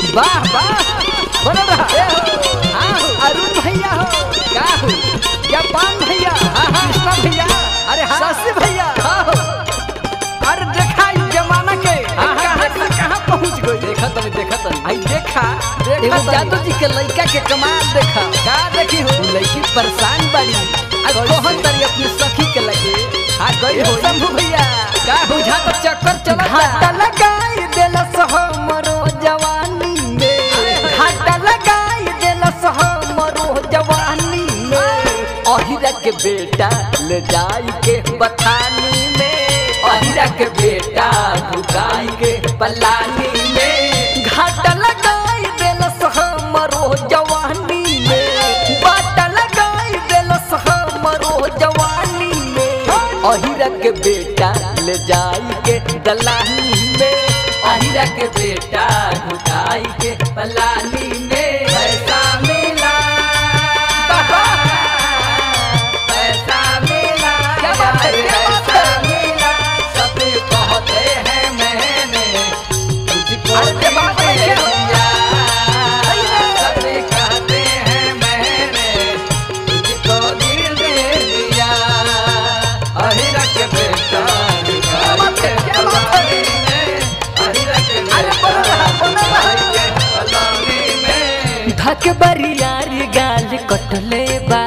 वाह वाह बना रहा अरुण भैया हो क्या हो या पान भैया कृष्णा भैया अरे शशि भैया अरे देखा इस जमाना के कहाँ पहुँच गई देखा तनी आई देखा जादू जी के लड़का के कमाल देखा क्या देखी हो लड़की परेशान बड़ी कौन तरी अपनी सखी के लगे गई हो शंभू भैया क्या बुझा तो चक्कर चला लगाई दिलस हो मरो जवानी में घाटा लगाई दिलस हो मरो जवानी में अहिरा के बेटा ले जाई के बथानी में अहिरा के बेटा ढुकाई के पलानी में घाटा लगाई दिलस हो मरो जवानी में बाटा लगाई दिलस हो मरो जवानी में अहिरा के बेटा ले जाई के दलानी में अहिरा के बेटा ढुकाई के पलानी में पैसा मिला पैसा मिला सब कहते हैं मैंने तुझको दिया सब कहते हैं मैंने तुझको दिल दे दिया अहिरा के बेटा धक बरियारी गाल कटले बा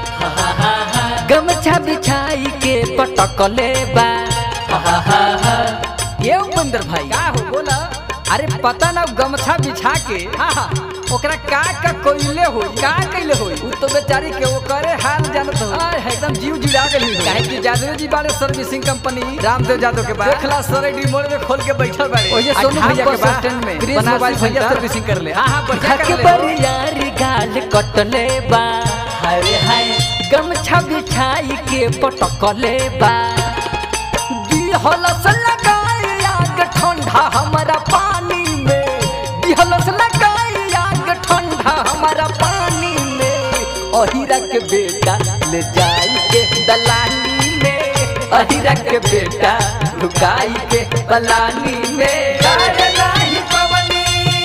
गमछा बिछाई के पटकले बा ये बंदर भाई का हो बोला अरे पता ना गमछा बिछा के ओकरा का कोइले हो का कइले हो उ तो बेचारी के वो करे हाल जानत हो एकदम जीव जुड़ा गेली हो काहे कि जादव जी बारे सर्विसिंग कंपनी रामदेव यादव के बाद देखला सरेडी मोड़ में खोल के बैठल बाड़े ओए सोनू भैया के बस स्टैंड में ग्रीन मोबाइल भैया सर्विसिंग कर ले बढ़िया कर ले बरियारी गाल कटले बा हाय हाय गमछा बिछाई के पटकले बा दी हलस लगाई आग ठंडा हमारा पानी में दी हलस लगाई आग ठंडा हमारा पानी में अहिरा के बेटा ले जाई के दलानी में अहिरा के बेटा ढुकाई के पलानी में गाड़ला ही पवनी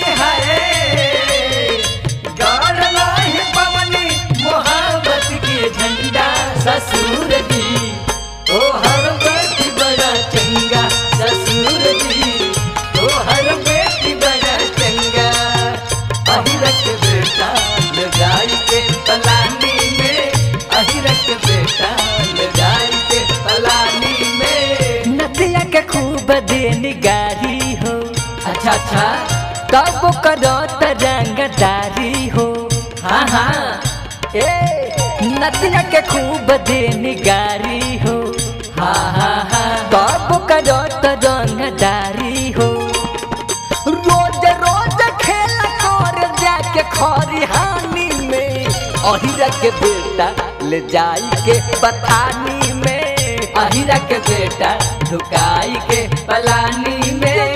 है गाड़ला ही पवनी मोहब्बत के झंडा ससुर जी ओ हर बेटी बड़ा चंगा ससुर जी ओ हर बेटी बड़ा चंगा अहिरा के बेटा ले जाई के पलानी में अहिरा के बेटा ले जाई के पलानी में नदिया के खूब देनी गारी हो अच्छा तब करो तरंगदारी हो ए नदिया के खूब देनी गारी हो तब करो तरंगदारी हो रोज रोज खेला कर जाके खरिहानी में अहिरा के बेटा ले जाई के बथानी में अहिरा के बेटा ढुकाई के पलानी में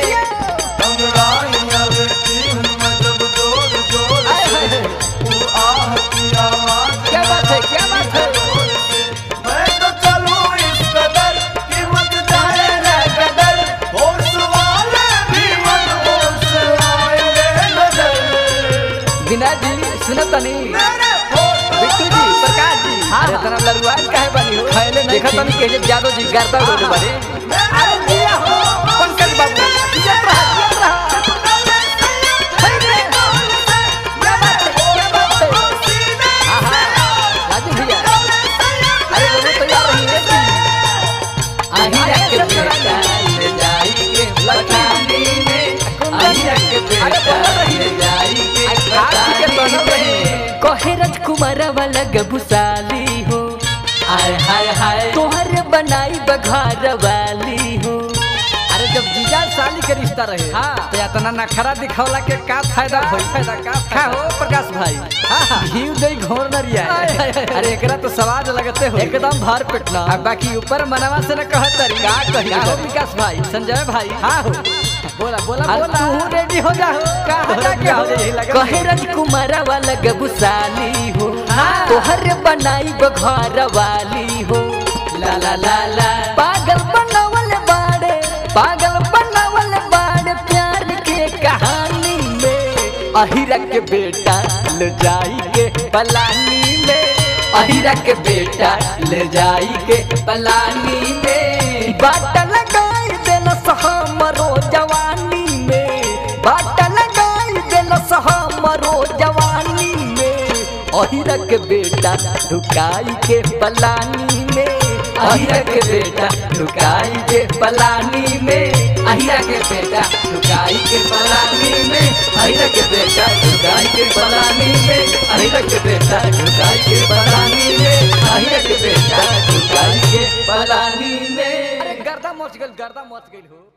क्या बात है क्या बात है मैं तो चलूं इस कदर कि मत जाए रे कदर होश वाले भी मन होश आए नजर बिना जी सुनत तनी बिट्टू जी प्रकाश जी अरे तना लरुआन काहे बनी हो खैले नहीं देखत तनी के जादव जी करता हो बारे अरे दिया हो पंकज बाबू दिया रहा राजू भैया अरे वो तैयार रही है अहिरा के बेटा ले जाई के बथानी में अहिरा के बेटा ले जाई के बथानी में कहे राजकुमार वाला गबुसाली हो हाय हाय तोहर बनाई बघार वाली हो अरे जब जीजा साली के रिश्ता रहे तो इतना नखरा दिखौला के का फायदा होई का हो प्रकाश भाई घी दई घोर नरिया अरे एकरा तो स्वाद लगते हो एकदम भर पेटना बाकी ऊपर मनवा से न कहत तरी का कही हो विकास भाई संजय भाई हो बोला तू रेडी हो जा का हो जाए कहे राजकुमार वाला गबुसाली हो तोहर बनाई बघार वाली हो ला ला ला ला पागल बनावल बाड़े प्यार के कहानी में अहिरा के बेटा ले जाई के पलानी में, अहिरा के बेटा ले जाई के पलानी में। बाट लगाई देलस हमरो जवानी में, बाट लगाई देलस हमरो जवानी में। अहिरा के बेटा ढुकाई के पलानी में, अहिरा के बेटा ढुकाई के पलानी में। अहिरा के बेटा ढुकाई के पलानी में, अहिरा के बेटा ढुकाई के पलानी में, अहिरा के बेटा ढुकाई के पलानी में, अहिरा के बेटा ढुकाई के पलानी में। अरे गर्दा मच गइल हो।